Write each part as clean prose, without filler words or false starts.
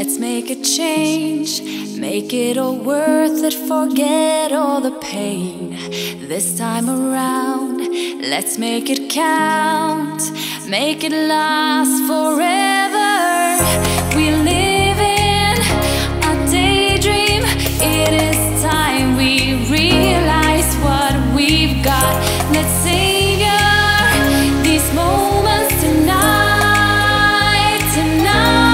Let's make a change, make it all worth it, forget all the pain. This time around, let's make it count, make it last forever. We live in a daydream, it is time we realize what we've got. Let's savor these moments tonight, tonight.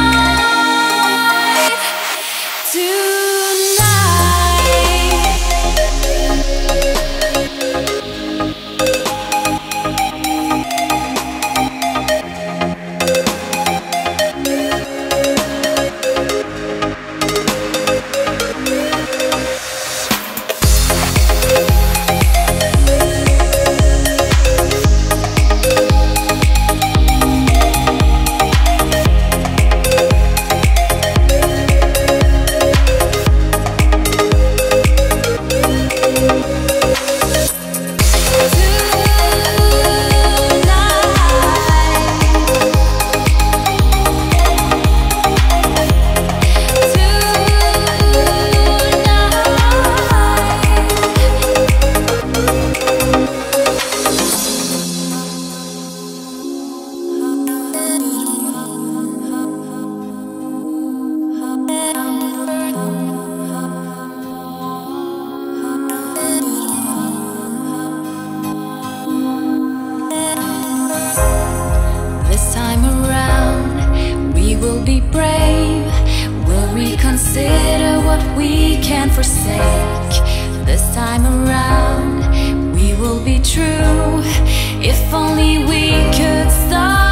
We'll be brave, will reconsider what we can't forsake. This time around, we will be true, if only we could start.